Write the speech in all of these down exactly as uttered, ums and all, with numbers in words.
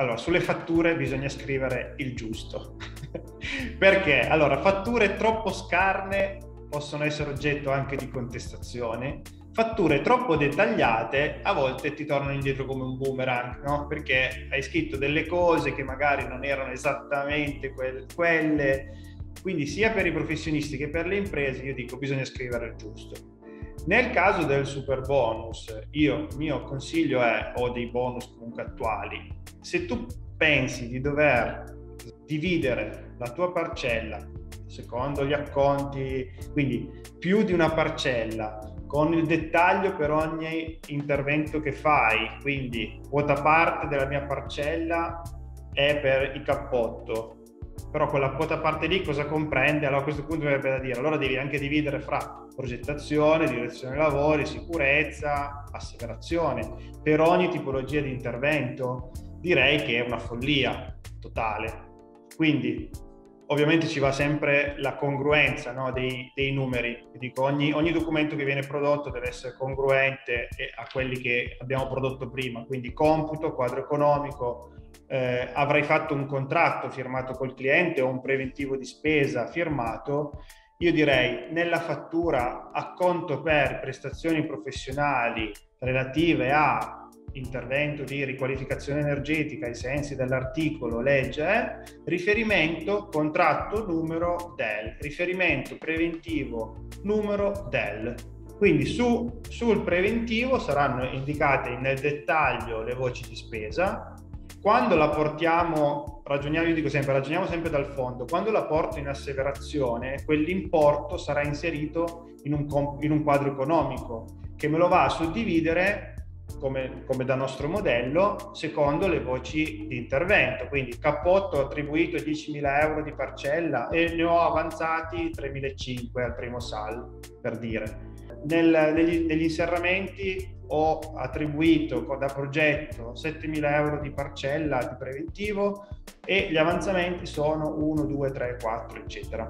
allora, sulle fatture bisogna scrivere il giusto. Perché? Allora, fatture troppo scarne possono essere oggetto anche di contestazione. Fatture troppo dettagliate a volte ti tornano indietro come un boomerang, no? Perché hai scritto delle cose che magari non erano esattamente que- quelle. Quindi sia per i professionisti che per le imprese io dico bisogna scrivere il giusto. Nel caso del super bonus, io, il mio consiglio è, o dei bonus comunque attuali, se tu pensi di dover dividere la tua parcella secondo gli acconti, quindi più di una parcella, con il dettaglio per ogni intervento che fai, quindi quota parte della mia parcella è per il cappotto, però quella quota parte lì cosa comprende? Allora a questo punto mi verrebbe da dire, allora devi anche dividere fra progettazione, direzione lavori, sicurezza, asseverazione, per ogni tipologia di intervento. Direi che è una follia totale. Quindi ovviamente ci va sempre la congruenza, no, dei, dei numeri. Dico, ogni, ogni documento che viene prodotto deve essere congruente a quelli che abbiamo prodotto prima, quindi computo, quadro economico, eh, avrai fatto un contratto firmato col cliente o un preventivo di spesa firmato. Io direi nella fattura acconto per prestazioni professionali relative a intervento di riqualificazione energetica ai sensi dell'articolo legge, eh, riferimento contratto numero del, riferimento preventivo numero del. Quindi su, sul preventivo saranno indicate nel dettaglio le voci di spesa. Quando la portiamo, ragioniamo, io dico sempre, ragioniamo sempre dal fondo, quando la porto in asseverazione, quell'importo sarà inserito in un, in un quadro economico che me lo va a suddividere Come, come da nostro modello, secondo le voci di intervento. Quindi cappotto attribuito diecimila euro di parcella e ne ho avanzati tremilacinquecento al primo S A L, per dire. Nel, negli, negli inserramenti ho attribuito da progetto settemila euro di parcella di preventivo e gli avanzamenti sono uno, due, tre, quattro, eccetera.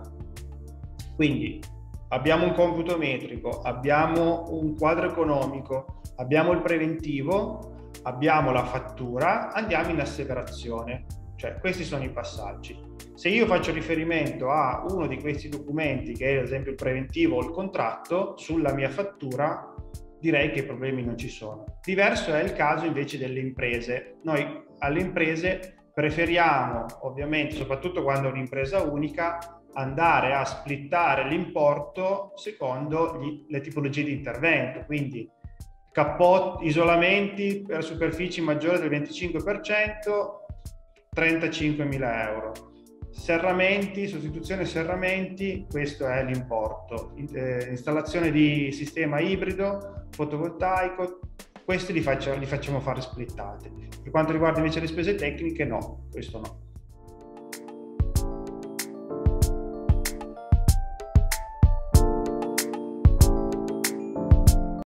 Quindi abbiamo un computo metrico, abbiamo un quadro economico, abbiamo il preventivo, abbiamo la fattura, andiamo in asseverazione. Cioè, questi sono i passaggi. Se io faccio riferimento a uno di questi documenti, che è ad esempio il preventivo o il contratto, sulla mia fattura, direi che problemi non ci sono. Diverso è il caso invece delle imprese. Noi alle imprese preferiamo, ovviamente, soprattutto quando è un'impresa unica, andare a splittare l'importo secondo gli, le tipologie di intervento. Quindi cappotti, isolamenti per superfici maggiori del venticinque per cento, trentacinquemila euro. Serramenti, sostituzione serramenti, questo è l'importo. Eh, installazione di sistema ibrido, fotovoltaico, questi li, faccio, li facciamo fare splittate. Per quanto riguarda invece le spese tecniche, no, questo no.